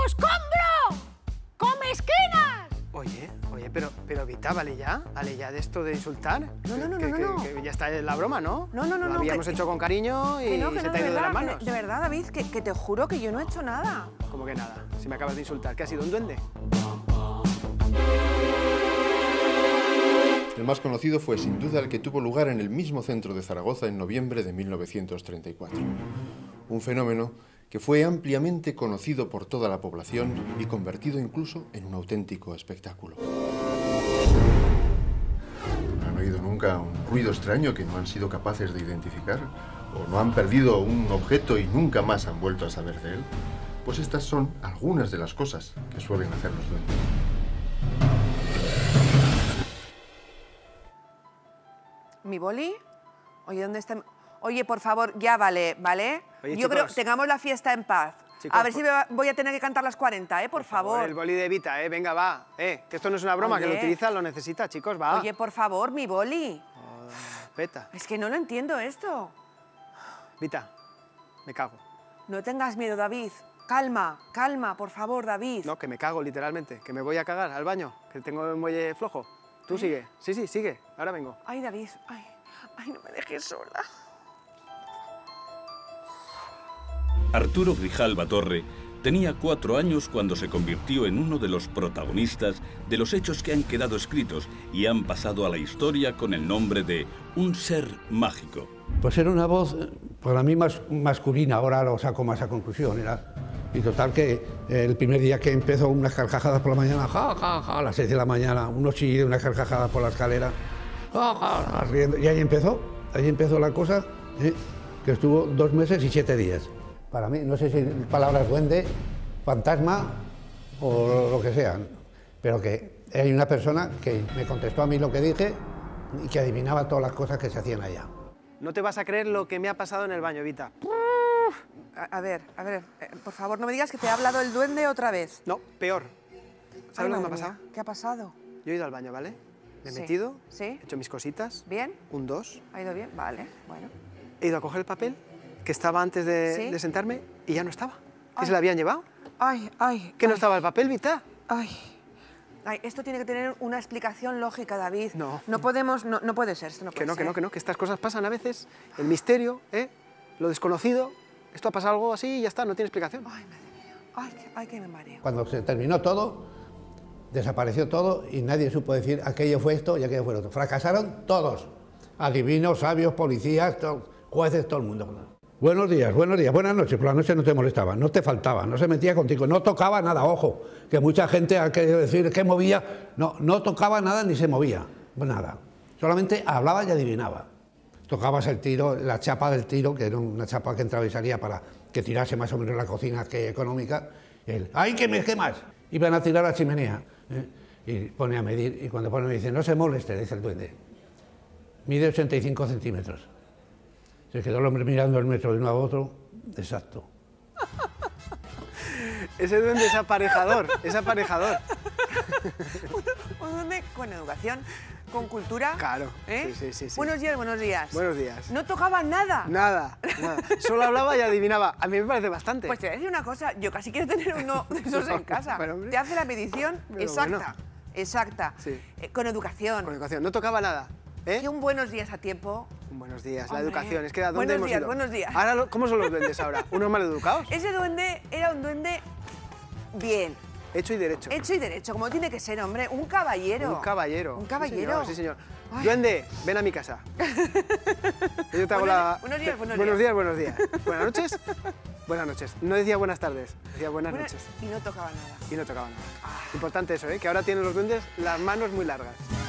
¡Escombro! ¡Come esquinas! Oye, pero Vita, vale ya de esto de insultar. No. Que ya está la broma, ¿no? No. Lo habíamos hecho con cariño y se te ha ido de las manos. De verdad, David, que te juro que yo no he hecho nada. ¿Cómo que nada? Si me acabas de insultar, ¿qué ha sido, un duende? El más conocido fue sin duda el que tuvo lugar en el mismo centro de Zaragoza en noviembre de 1934. Un fenómeno que fue ampliamente conocido por toda la población y convertido incluso en un auténtico espectáculo. ¿Han oído nunca un ruido extraño que no han sido capaces de identificar? ¿O no han perdido un objeto y nunca más han vuelto a saber de él? Pues estas son algunas de las cosas que suelen hacer los duendes. ¿Mi boli? Oye, ¿dónde está? Oye, por favor, ya vale, ¿vale? Oye, yo creo que tengamos la fiesta en paz. Chicos, a ver si voy a tener que cantar las 40, por favor. El boli de Vita, venga, va. Que esto no es una broma, Oye. que lo utiliza, lo necesita, chicos, va. Oye, por favor, mi boli. Veta. Es que no lo entiendo esto. Vita, me cago. No tengas miedo, David. Calma, por favor, David. No, que me cago, literalmente. Que me voy a cagar al baño, que tengo el muelle flojo. Tú sigue. Sí, sigue. Ahora vengo. Ay, David, ay, no me dejes sola. Arturo Grijalva Torre tenía 4 años cuando se convirtió en uno de los protagonistas de los hechos que han quedado escritos y han pasado a la historia con el nombre de un ser mágico. Pues era una voz, para mí, más masculina, ahora lo saco más a conclusión. Y total que el primer día que empezó unas carcajadas por la mañana, a las 6 de la mañana, unos chillidos, unas carcajadas por la escalera, riendo. Y ahí empezó la cosa, que estuvo 2 meses y 7 días. Para mí, no sé si palabras duende, fantasma o lo que sea, pero que hay una persona que me contestó a mí lo que dije y que adivinaba todas las cosas que se hacían allá. No te vas a creer lo que me ha pasado en el baño, Vita. A ver, por favor, no me digas que te ha hablado el duende otra vez. No, peor. ¿Sabes lo que me ha Madre pasado? mía, ¿qué ha pasado? Yo he ido al baño, ¿vale? Me he Sí. metido, Sí. he hecho mis cositas. ¿Bien? Un 2. ¿Ha ido bien? Vale, bueno. He ido a coger el papel que estaba antes ¿Sí? de sentarme y ya no estaba. ¿Que Ay. se lo habían llevado? Ay. ¿Que no estaba el papel, Vita? Ay, esto tiene que tener una explicación lógica, David. No. No podemos, no puede ser, esto no puede ser. Que no, que estas cosas pasan a veces. El misterio, lo desconocido. Esto ha pasado algo así y ya está, no tiene explicación. Ay, madre mía. Ay, que me mareo. Cuando se terminó todo, desapareció todo y nadie supo decir aquello fue esto y aquello fue lo otro. Fracasaron todos. Adivinos, sabios, policías, jueces, todo el mundo. Buenos días, buenas noches. Por la noche no te molestaba, no te faltaba, no se metía contigo, no tocaba nada, ojo. Que mucha gente ha querido decir que movía. No tocaba nada ni se movía, nada. Solamente hablaba y adivinaba. Tocabas el tiro, la chapa del tiro, que era una chapa que atravesaría para que tirase más o menos la cocina que económica. ¡Ay, que me quemas! Iban a tirar a la chimenea. Y pone a medir, y cuando pone me dice, no se moleste, dice el duende. Mide 85 centímetros. Se quedó el hombre mirando el metro de uno a otro, exacto. Ese duende es aparejador, Un duende con educación, con cultura. Claro, ¿eh? sí. Buenos días. Buenos días. No tocaba nada. Nada. Solo hablaba y adivinaba. A mí me parece bastante. Pues te voy a decir una cosa, yo casi quiero tener uno de esos en casa. Pero, hombre. Te hace la medición Pero exacta, bueno. exacta. Sí. Con educación. Con educación, no tocaba nada. Que un buenos días a tiempo. Buenos días, Hombre. la educación. Es que ¿a dónde hemos ido? Buenos días. Ahora, ¿cómo son los duendes ahora? ¿Unos maleducados? Ese duende era un duende bien. Hecho y derecho. Hecho y derecho, como tiene que ser, hombre. Un caballero. Un caballero. Un caballero. Sí, señor. Ay. Duende, ven a mi casa. Yo te hago Buenos días. Buenos días. Buenas noches. Buenas noches. No decía buenas tardes, decía buenas noches. Y no tocaba nada. Y no tocaba nada. Importante eso, que ahora tienen los duendes las manos muy largas.